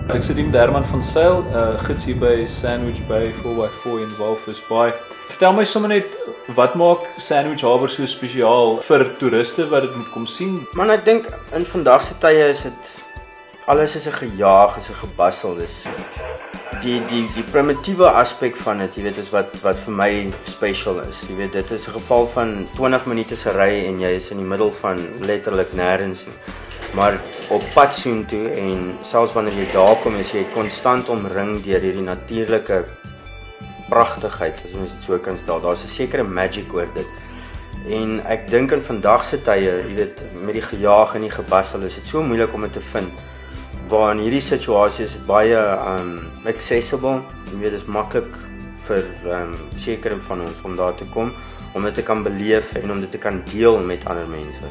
Ek sit hier met Herman van Sail, gids hier by Sandwich Bay 4x4 in Walvis Bay. Vertel my sommer net, wat maak Sandwich Harbour so spesiaal vir toeriste wat dit moet kom sien? Man, ek dink in vandag se tye is dit alles is 'n gejaag, is 'n gebassel, dis die primitiewe aspek van dit, jy weet, is wat vir my special is. Jy weet, dit is 'n geval van 20 minute se ry en jy is in die middel van letterlik nêrens nie. Maar op pad soontoe en selfs wanneer jy daar kom, is jy konstant omring deur hierdie natuurlike pragtigheid, as ons dit so kan stel. Daar's 'n sekere magic oor dit. En ek dink in vandag se tye, jy weet, met die gejaag en die gebassel, is dit so moeilik om dit te vind. Waar in hierdie situasie is dit baie accessible. Jy weet, dit is maklik vir sekere van ons om daar te kom, om dit te kan beleef en om dit te kan deel met ander mense.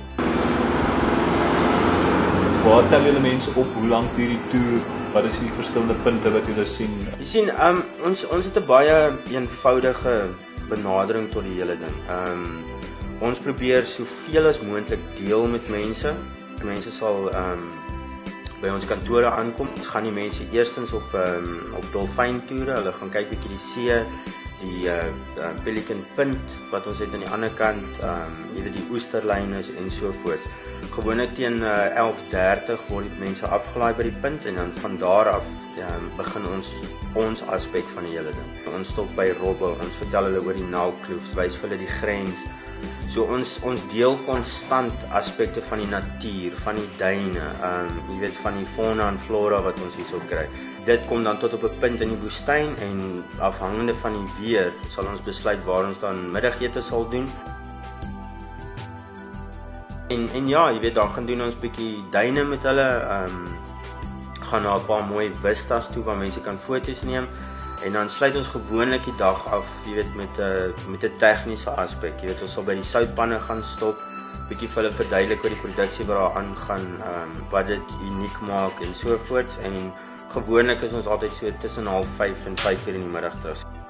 Waar tel julle mense op, hoe lank duur die toer, wat is die verskillende punte wat julle sien? Jy sien, ons het 'n baie eenvoudige benadering tot die hele ding. Ons probeer soveel as moontlik deel met mense. Mense sal by ons kantore aankom. Ons gaan die mense eerstens op dolfyntoere, hulle gaan kyk bietjie die see, die Pelican Punt wat ons het aan die ander kant, jy weet, die oesterlyne en so voort. Gewoonlik teen 11:30 word die mense afgelaai by die punt en dan van daar af begin ons aspek van die hele ding. Ons stop by robbe, ons vertel hulle oor die Nile-kloof, wys vir hulle die grens. So ons deel konstant aspekte van die natuur, van die duine, jy weet, van die fauna en flora wat ons hierso kry. Dit kom dan tot op 'n punt in die woestyn en afhangende van die weer sal ons besluit waar ons dan middagete sal doen. En ja, jy weet, dan gaan doen ons bietjie duine met hulle, gaan na 'n paar mooi vistas toe waar mense kan foto's neem. En dan sluit ons gewoonlik die dag af, jy weet, met 'n tegniese aspek. Jy weet, ons sal by die soutpanne gaan stop, bietjie vir hulle verduidelik oor die produksie wat daar aangaan, wat dit uniek maak en so voorts. En gewoonlik is ons altyd so tussen 4:30 en 5:00 in die middag terug.